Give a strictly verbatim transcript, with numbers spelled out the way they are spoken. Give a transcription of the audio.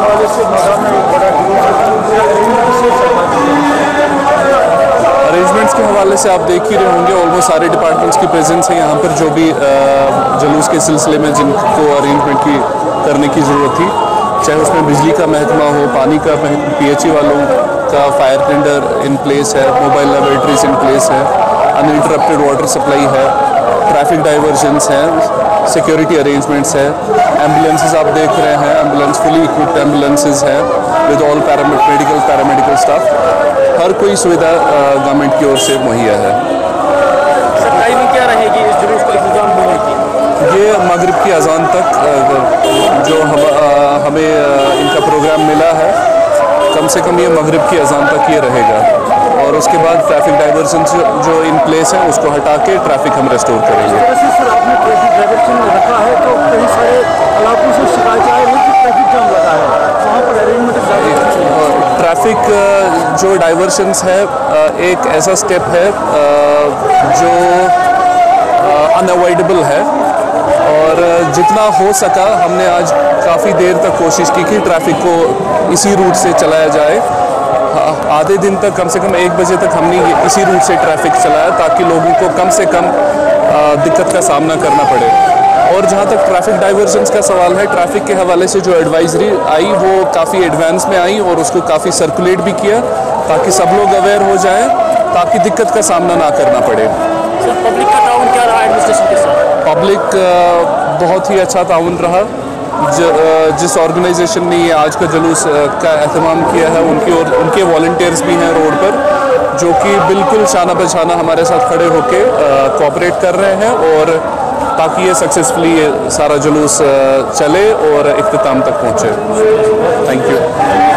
हवाले से मैदान में बड़ा अरेंजमेंट्स के हवाले से आप देख ही रहे होंगे, ऑलमोस्ट सारे डिपार्टमेंट्स की प्रेजेंस है यहाँ पर, जो भी जुलूस के सिलसिले में जिनको अरेंजमेंट की करने की ज़रूरत थी, चाहे उसमें बिजली का महकमा हो, पानी का, पीएचई वालों का फायर टेंडर इन प्लेस है, मोबाइल लेबोरेटरीज इन प्लेस है, अनइंटरप्टेड वाटर सप्लाई है, ट्रैफिक डाइवर्जन्स हैं, सिक्योरिटी अरेंजमेंट्स है, एम्बुलेंसेज आप देख रहे हैं, एम्बुलेंस फुली इक्विप्ड एम्बुलेंसेज हैं with all paramedical paramedical staff. हर कोई सुविधा गवर्नमेंट की ओर से मुहैया है। सर टाइमिंग क्या रहेगी इस जुलूस को इंतजाम होने की? ये मगरिब की अजान तक जो हम हमें इनका प्रोग्राम मिला है, कम से कम ये मगरिब की अजान तक ये रहेगा, और उसके बाद ट्रैफिक डाइवर्जन जो इन प्लेस है उसको हटा के ट्रैफिक हम रेस्टोर करेंगे। सर आपने ट्रैफिक डाइवर्जन रखा है तो कई सारे इलाकों से शिकायत आई है कि ट्रैफिक जाम लगा है, वहाँ पर अरेंजमेंट ट्रैफिक जो डाइवर्शंस है एक ऐसा स्टेप है जो अनअवॉइडेबल है, और जितना हो सका हमने आज काफ़ी देर तक कोशिश की कि ट्रैफिक को इसी रूट से चलाया जाए। आधे दिन तक, कम से कम एक बजे तक हमने इसी रूट से ट्रैफिक चलाया ताकि लोगों को कम से कम दिक्कत का सामना करना पड़े। और जहाँ तक ट्रैफिक डाइवर्जन्स का सवाल है, ट्रैफिक के हवाले से जो एडवाइजरी आई वो काफ़ी एडवांस में आई और उसको काफ़ी सर्कुलेट भी किया ताकि सब लोग अवेयर हो जाएं, ताकि दिक्कत का सामना ना करना पड़े। पब्लिक का ताउन क्या रहा एडमिनिस्ट्रेशन के साथ? पब्लिक बहुत ही अच्छा ताउन रहा। ज, जिस ऑर्गेनाइजेशन ने ये आज का जुलूस का एहतमाम किया है, उनकी और उनके वॉलंटियर्स भी हैं रोड पर, जो कि बिल्कुल शाना बशाना हमारे साथ खड़े होकर कोऑपरेट कर रहे हैं, और ताकि ये सक्सेसफुली ये सारा जुलूस चले और इख्तिताम तक पहुँचे। Thank you.